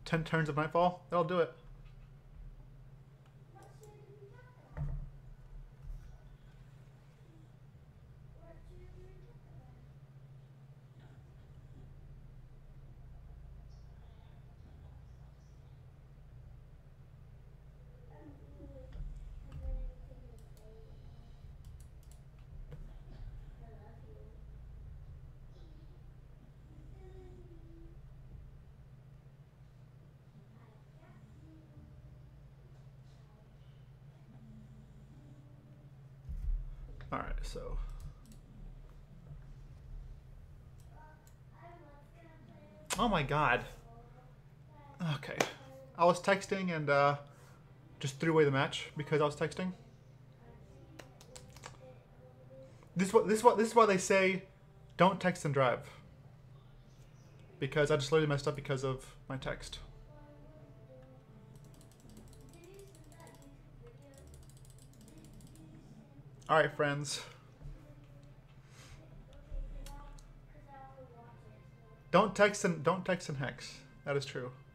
10 turns of Nightfall. That'll do it. All right, so. Oh my god. Okay. I was texting and just threw away the match because I was texting. This is why they say don't text and drive. Because I just literally messed up because of my text. All right, friends. Don't text and hex. That is true.